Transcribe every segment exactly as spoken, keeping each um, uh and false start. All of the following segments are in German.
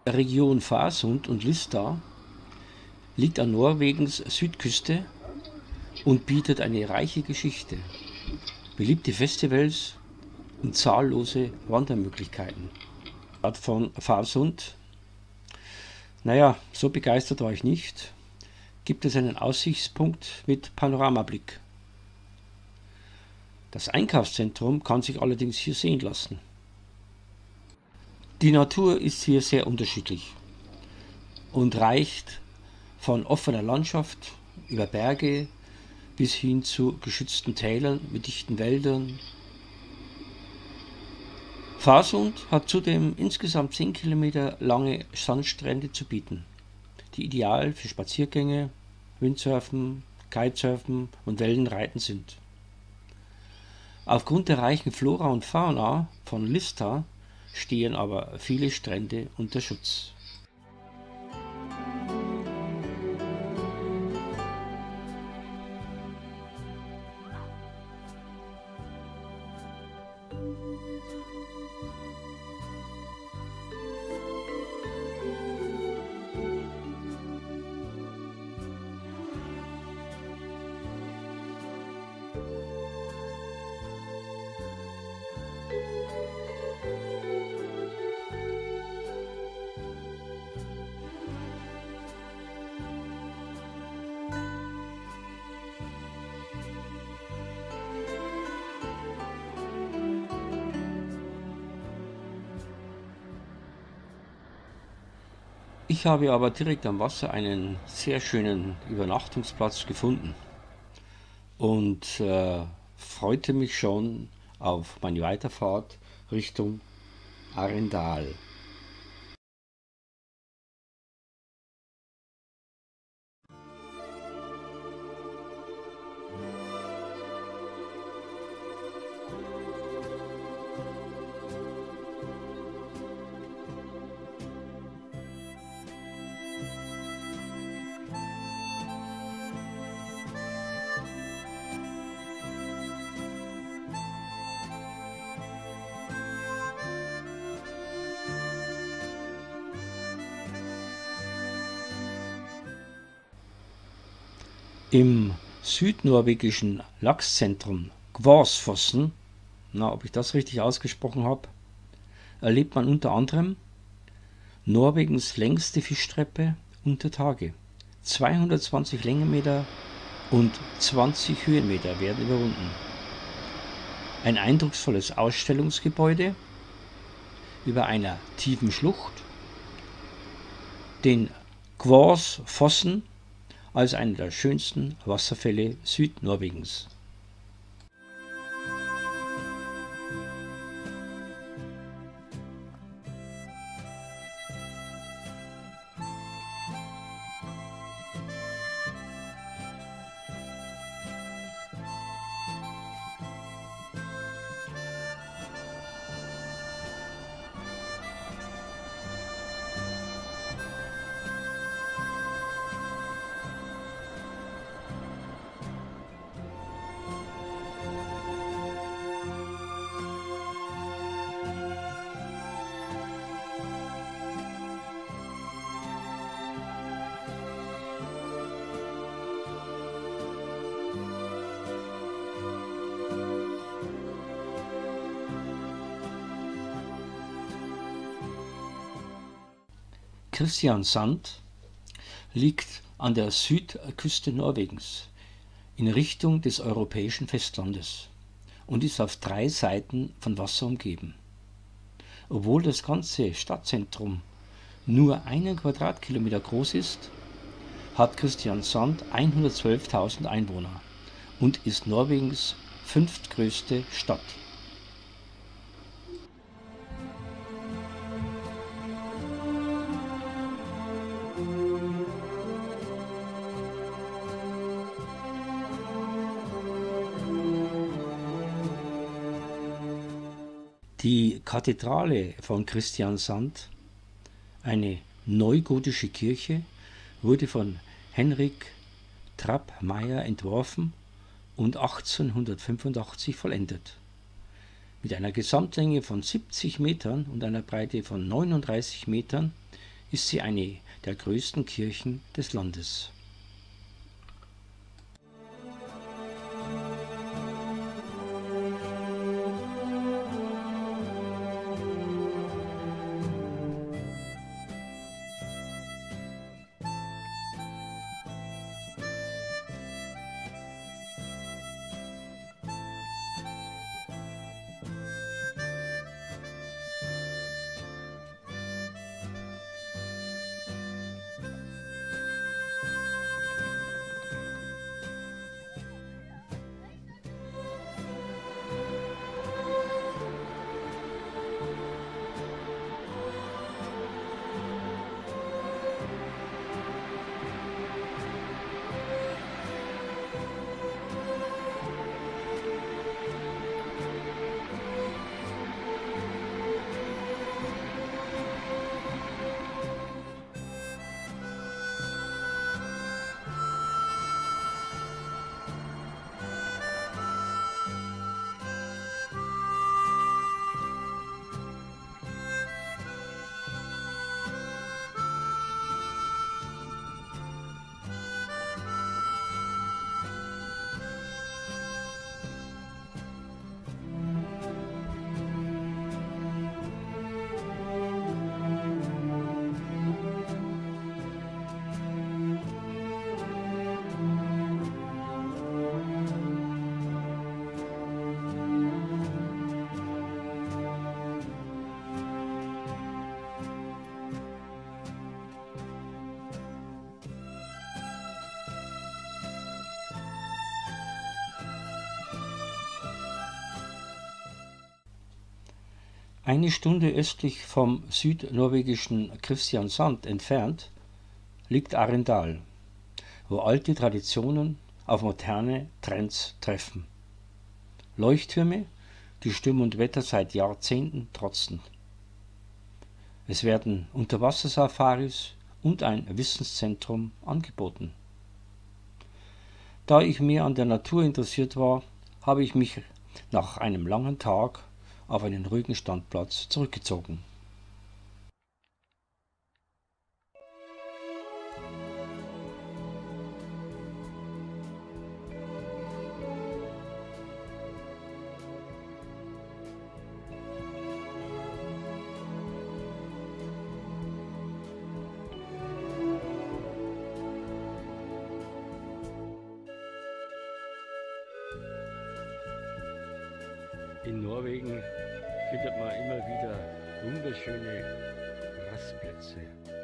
Region Farsund und Lista liegt an Norwegens Südküste und bietet eine reiche Geschichte, beliebte Festivals und zahllose Wandermöglichkeiten. Die Stadt von Farsund, naja, so begeistert war ich nicht, gibt es einen Aussichtspunkt mit Panoramablick. Das Einkaufszentrum kann sich allerdings hier sehen lassen. Die Natur ist hier sehr unterschiedlich und reicht von offener Landschaft über Berge bis hin zu geschützten Tälern mit dichten Wäldern. Farsund hat zudem insgesamt zehn Kilometer lange Sandstrände zu bieten, die ideal für Spaziergänge, Windsurfen, Kitesurfen und Wellenreiten sind. Aufgrund der reichen Flora und Fauna von Lista stehen aber viele Strände unter Schutz. Ich habe aber direkt am Wasser einen sehr schönen Übernachtungsplatz gefunden und äh, freute mich schon auf meine Weiterfahrt Richtung Arendal. Im südnorwegischen Lachszentrum Gvarsfossen, na, ob ich das richtig ausgesprochen habe, erlebt man unter anderem Norwegens längste Fischtreppe unter Tage. zweihundertzwanzig Längenmeter und zwanzig Höhenmeter werden überwunden. Ein eindrucksvolles Ausstellungsgebäude über einer tiefen Schlucht, den Gvarsfossen als einer der schönsten Wasserfälle Südnorwegens. Kristiansand liegt an der Südküste Norwegens in Richtung des europäischen Festlandes und ist auf drei Seiten von Wasser umgeben. Obwohl das ganze Stadtzentrum nur einen Quadratkilometer groß ist, hat Kristiansand hundertzwölftausend Einwohner und ist Norwegens fünftgrößte Stadt. Die Kathedrale von Kristiansand, eine neugotische Kirche, wurde von Henrik Trapp-Meyer entworfen und achtzehnhundertfünfundachtzig vollendet. Mit einer Gesamtlänge von siebzig Metern und einer Breite von neununddreißig Metern ist sie eine der größten Kirchen des Landes. Eine Stunde östlich vom südnorwegischen Kristiansand entfernt liegt Arendal, wo alte Traditionen auf moderne Trends treffen. Leuchttürme, die Sturm und Wetter seit Jahrzehnten trotzen. Es werden Unterwassersafaris und ein Wissenszentrum angeboten. Da ich mehr an der Natur interessiert war, habe ich mich nach einem langen Tag auf einen ruhigen Standplatz zurückgezogen. In Norwegen findet man immer wieder wunderschöne Rastplätze.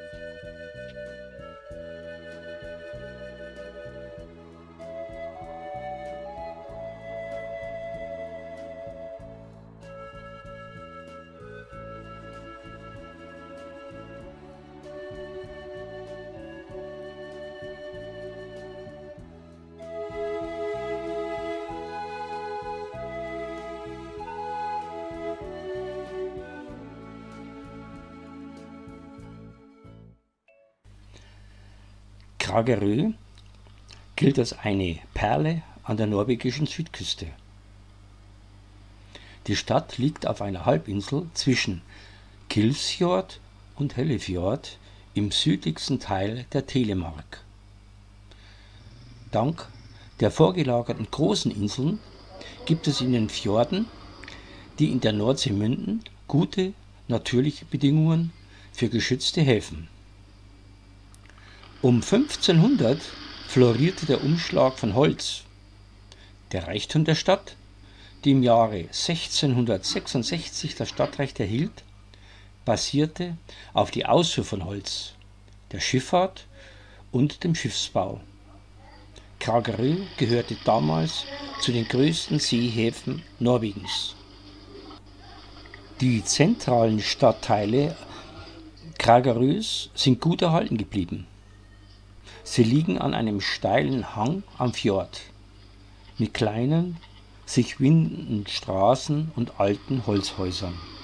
Kragerø gilt als eine Perle an der norwegischen Südküste. Die Stadt liegt auf einer Halbinsel zwischen Kilsfjord und Hellefjord im südlichsten Teil der Telemark. Dank der vorgelagerten großen Inseln gibt es in den Fjorden, die in der Nordsee münden, gute natürliche Bedingungen für geschützte Häfen. Um fünfzehnhundert florierte der Umschlag von Holz. Der Reichtum der Stadt, die im Jahre sechzehnhundertsechsundsechzig das Stadtrecht erhielt, basierte auf die Ausfuhr von Holz, der Schifffahrt und dem Schiffsbau. Kragerø gehörte damals zu den größten Seehäfen Norwegens. Die zentralen Stadtteile Kragerøs sind gut erhalten geblieben. Sie liegen an einem steilen Hang am Fjord, mit kleinen, sich windenden Straßen und alten Holzhäusern.